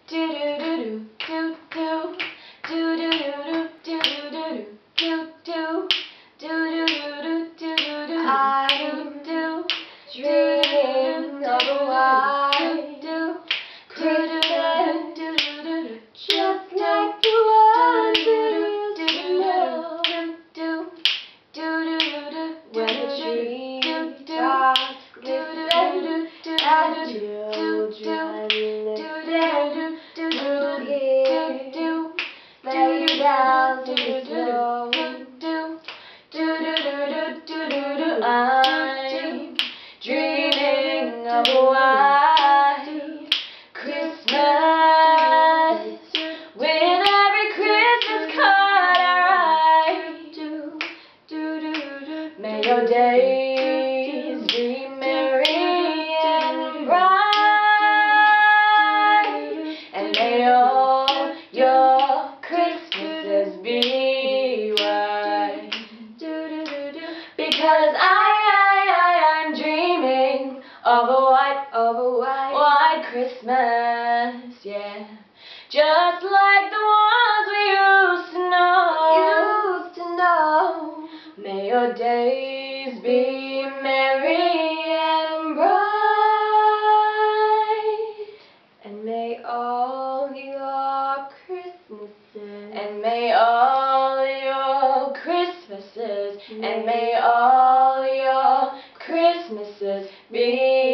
dreaming of a white Christmas, just like the one you used to know. When the treetops glisten and children listen to hear sleigh bells in the snow. I'm dreaming of a white Christmas, with every Christmas card I write. May your days be merry and bright, and may all your Christmases be white. Because I'm dreaming of a white Christmas, yeah. Just like the ones we used to know. May your days be merry and bright, and may all your Christmases, and may all your Christmases, and may all your Christmases be